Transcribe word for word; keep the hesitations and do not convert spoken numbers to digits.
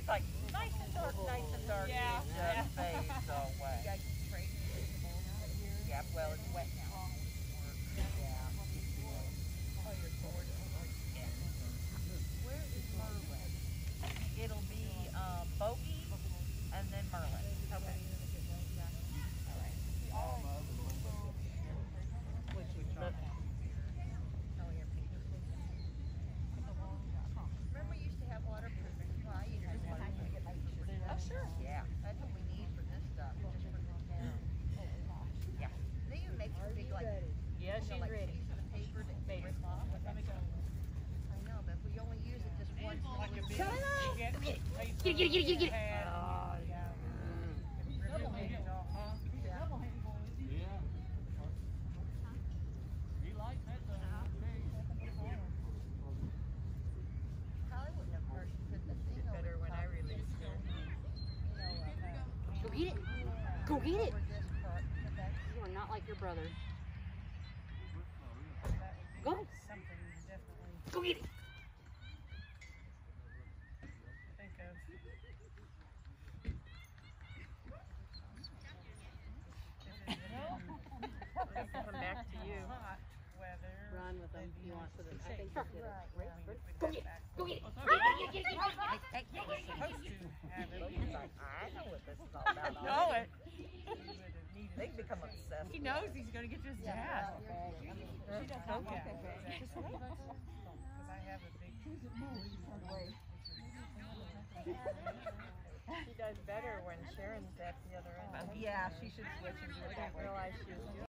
It's like nice and dark, nice and dark. Yeah. It just Yeah. fades away. You guys sprayed it. Yeah, well, it's wet now. Yeah. Oh, you're bored. Yeah. Where is Merlin? It'll be um, Bogey and then Merlin. Okay. All right. Which which one? Oh, your picture. Remember we used to have waterproofing? Well, I used to have waterproofing. Oh, sure. Yeah. That's what we need for this stuff, just for the town. Yeah. They even make some big, like, Yeah, you she's know, like ready. pieces of paper that you Baby. rip off. Let me go. I know, but if we only use it just once, Like a only big- Shut up! Get, Get it, get it, get it, get it, get it. Oh, yeah. Yeah. Yeah. You like that though? Probably wouldn't have first put the thing over Better when I top. release it. You know, uh, Go get it. Go get it. over this part, put that- You are not like your brother. Go. Go. Something you definitely Go get it. think of. We'll come back to you. Hot weather. Run with them. maybe You want nice for them. to I think shake. you'll get it. Right, I mean, if we Go got get it. back- Go get it. Well, Get it, get it, get it, get it. Hey, hey, We're hey. supposed to have it. He's like, I know what this is all about. know it. They become obsessed. He knows he's going to get to his dad. Yeah, She doesn't Okay. know that. Just wait. Because I have a big. She does better when Sharon's at the other end. Yeah, she should switch and do it that way. Realize she was doing